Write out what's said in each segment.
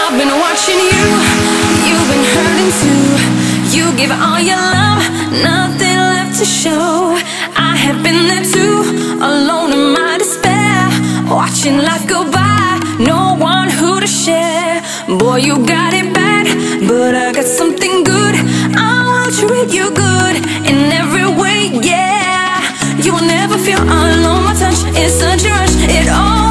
I've been watching you, you've been hurting too. You give all your love, nothing left to show. I have been there too, alone in my despair, watching life go by, no one who to share. Boy, you got it bad, but I got something good. I will treat you good in every way, yeah. You will never feel alone, my touch is such a rush, it all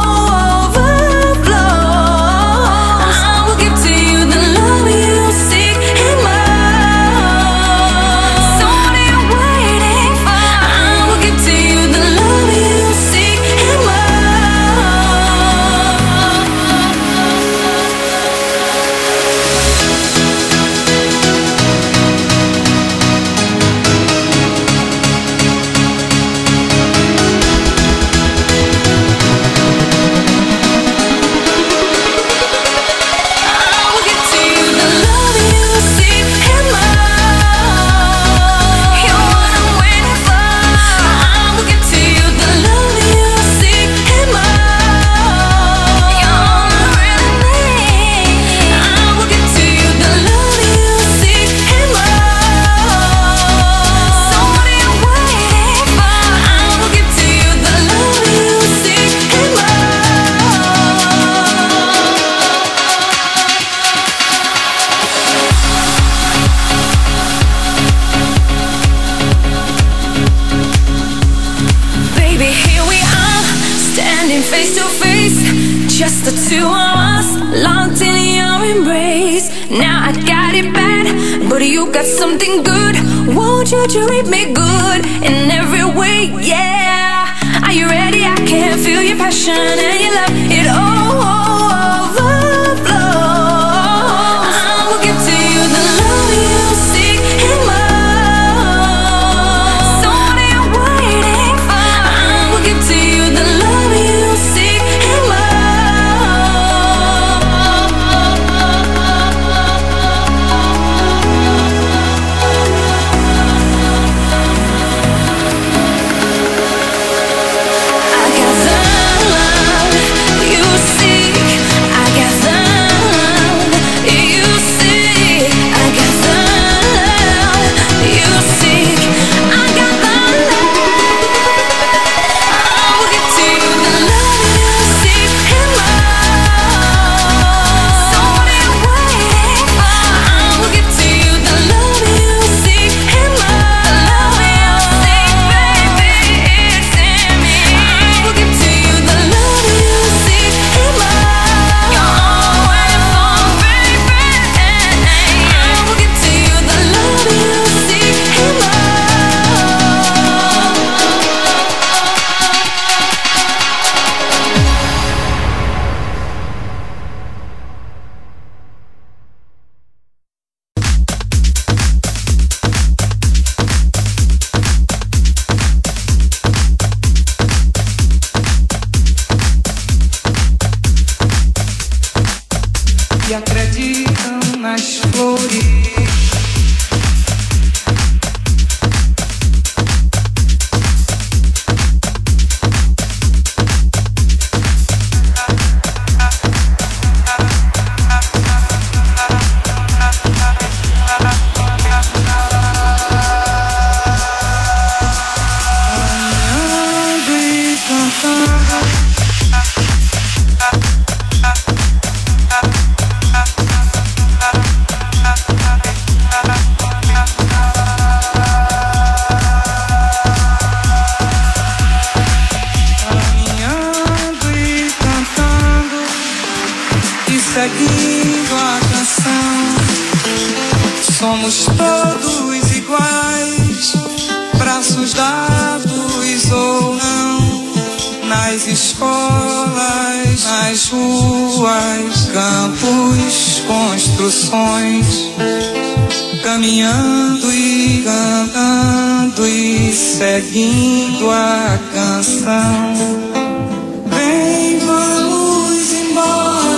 the two of us, locked in your embrace. Now I got it bad, but you got something good. Won't you treat me good in every way, yeah. Are you ready? I can feel your passion and your love, it all overflow. I will give to you the love you seek and more. So what are you waiting for? I will give to you the love you seek and more. E acreditam nas flores. Seguindo a canção, somos todos iguais, braços dados ou não, nas escolas, nas ruas, campos, construções, caminhando e cantando e seguindo a canção. Vem, vamos embora.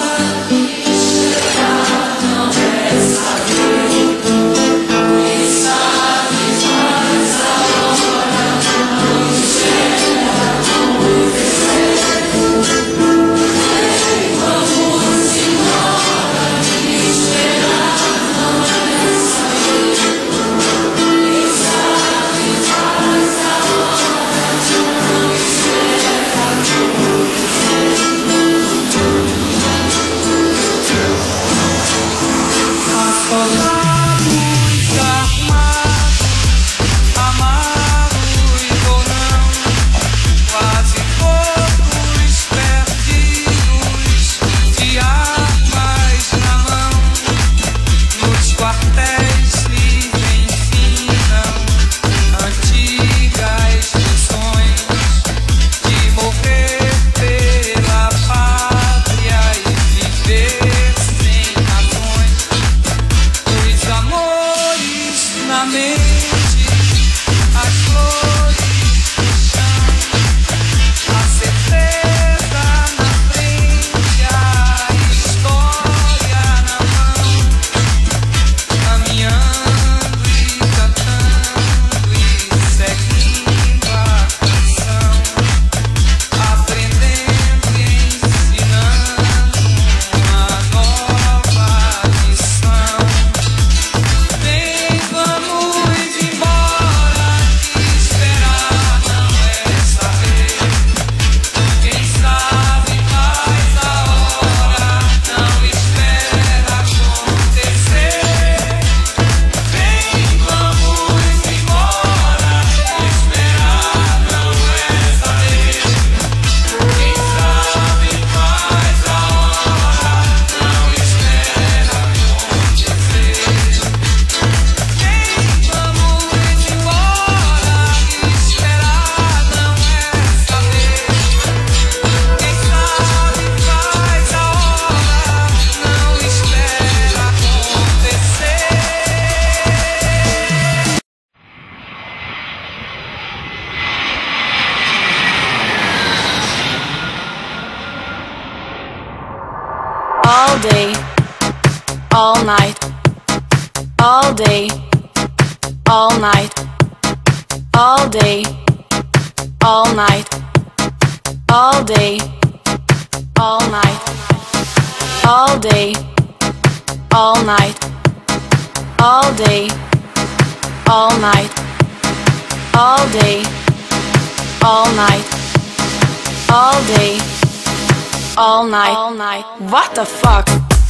all day, all night, all day, all night, all day, all night, all day, all night, all day, all night, all day, all night, all day, all night, all day, all night, all night. What the fuck?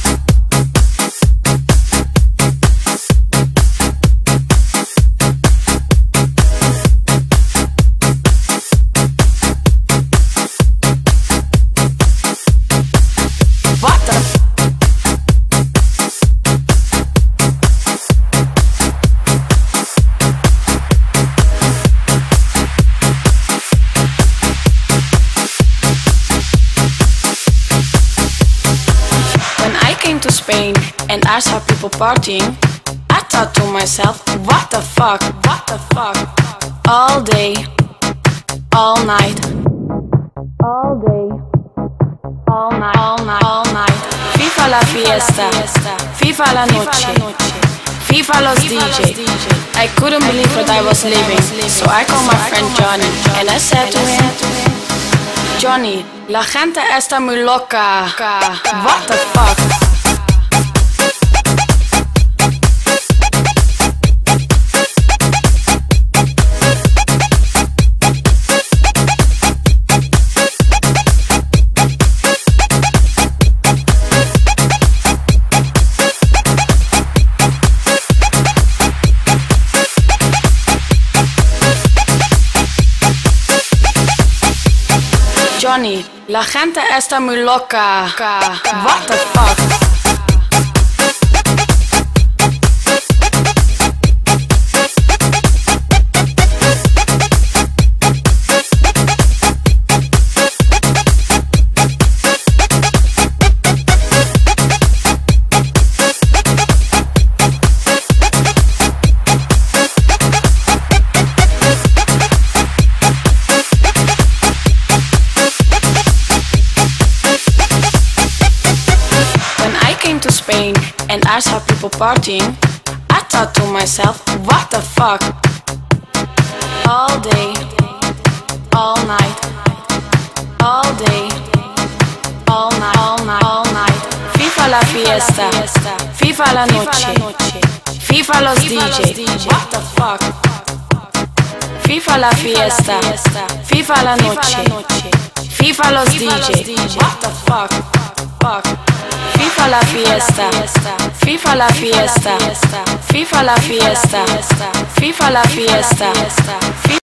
What the? When I came to Spain and I saw people partying, I thought to myself, what the fuck, what the fuck? All day, all night, all day, all night, all night, all night. FIFA la fiesta, FIFA la noche, FIFA los DJ. I couldn't believe what I was living, so I called my friend Johnny and I said to him, Johnny, la gente está muy loca. What the fuck? Johnny, la gente está muy loca. What the fuck? To Spain and I saw people partying, I thought to myself, what the fuck? All day, all night, all day, all night, all night, all night. FIFA la fiesta, FIFA la noche, FIFA los DJ. What the fuck? FIFA la fiesta, FIFA la noche, FIFA los DJ. What the fuck? Fuck. FIFA la fiesta, FIFA la fiesta, FIFA la fiesta, FIFA la fiesta.